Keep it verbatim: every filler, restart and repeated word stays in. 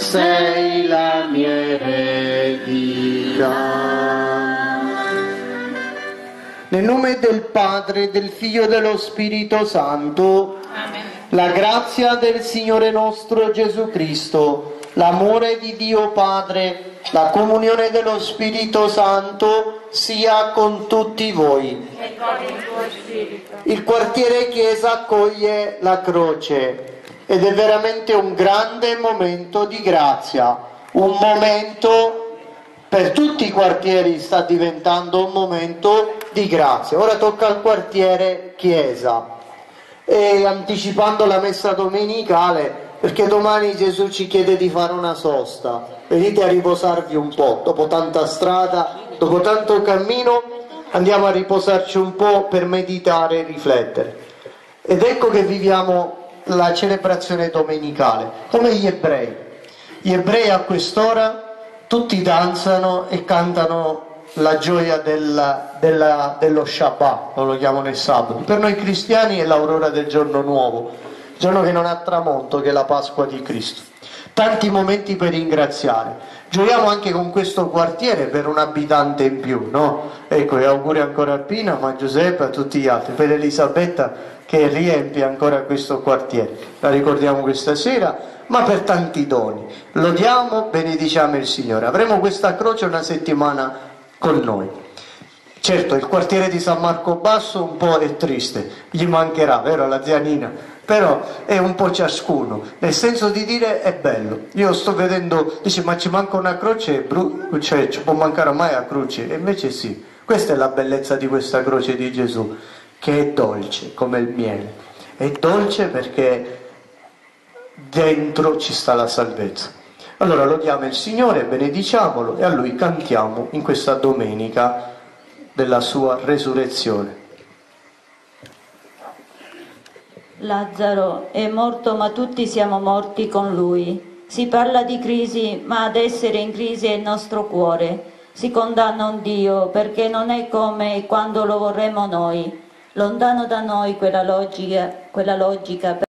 sei la mia eredità. Nel nome del Padre, del Figlio e dello Spirito Santo. Amen. La grazia del Signore nostro Gesù Cristo, l'amore di Dio Padre, la comunione dello Spirito Santo sia con tutti voi. E con il tuo spirito. Il quartiere Chiesa accoglie la croce ed è veramente un grande momento di grazia, un momento per tutti i quartieri, sta diventando un momento di grazia. Ora tocca al quartiere Chiesa. E anticipando la messa domenicale, perché domani Gesù ci chiede di fare una sosta, venite a riposarvi un po', dopo tanta strada, dopo tanto cammino, andiamo a riposarci un po' per meditare e riflettere. Ed ecco che viviamo la celebrazione domenicale, come gli ebrei. Gli ebrei a quest'ora tutti danzano e cantano la gioia della, della, dello Shabbat, lo chiamano il sabato. Per noi cristiani è l'aurora del giorno nuovo, il giorno che non ha tramonto, che è la Pasqua di Cristo. Tanti momenti per ringraziare. Gioiamo anche con questo quartiere per un abitante in più, no? Ecco, e auguri ancora a Pina, ma a Giuseppe e a tutti gli altri, per Elisabetta che riempie ancora questo quartiere. La ricordiamo questa sera, ma per tanti doni. Lodiamo, benediciamo il Signore. Avremo questa croce una settimana con noi. Certo, il quartiere di San Marco Basso un po' è triste, gli mancherà, vero, la zia Nina? Però è un po' ciascuno, nel senso di dire è bello. Io sto vedendo, dice ma ci manca una croce, bru- cioè ci può mancare mai la croce? E invece sì, questa è la bellezza di questa croce di Gesù, che è dolce come il miele. È dolce perché dentro ci sta la salvezza. Allora lodiamo il Signore, benediciamolo e a Lui cantiamo in questa domenica della sua resurrezione. Lazzaro è morto, ma tutti siamo morti con lui. Si parla di crisi, ma ad essere in crisi è il nostro cuore. Si condanna un Dio perché non è come quando lo vorremmo noi. Lontano da noi quella logica, quella logica